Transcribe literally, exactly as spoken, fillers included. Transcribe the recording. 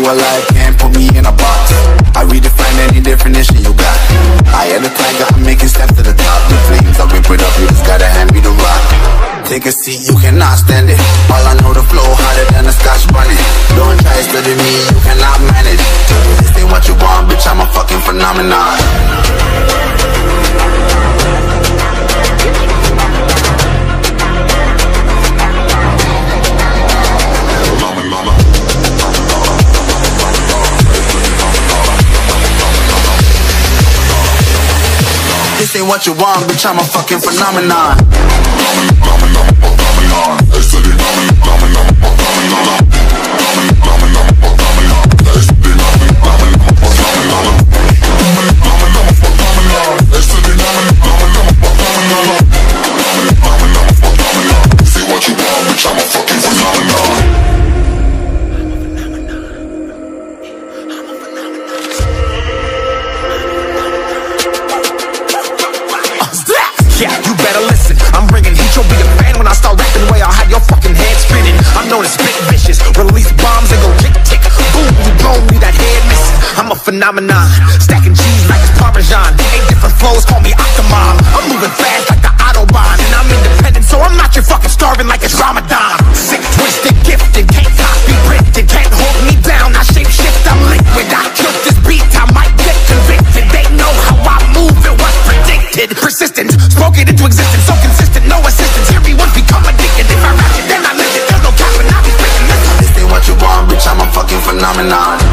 alive, can't put me in a box. I redefine any definition you got. I am the tiger, I'm making steps to the top. The flames, I rip it up, you just gotta hand me the rock. Take a seat, you cannot stand it. All I know, the flow harder than a scotch bunny. Don't try studying me, you cannot manage. This ain't what you want, bitch, I'm a fucking phenomenon. This ain't what you want, bitch, I'm a fucking phenomenon. Yeah, you better listen, I'm bringing heat, you'll be a fan when I start rapping the way I'll have your fucking head spinning. I'm known as spit vicious, release bombs and go tick tick. Boom, you blown me that head missing. I'm a phenomenon, stacking cheese like it's Parmesan. Eight different flows, call me Octomom. I'm moving fast like the Autobahn, and I'm independent, so I'm not your fucking starving like it's Ramadan. Sick, twisted, gifted, can't copy, printed, can't hold me down. I shape shift, I'm liquid, I killed this beat, I might get convicted. They know how I move, it was predicted. Persistent, spoke it into existence, so consistent, no assistance. Everyone's become addicted. If I rap it, then I live it. There's no cap and I be freaking this. This ain't what you want, bitch, I'm a fucking phenomenon.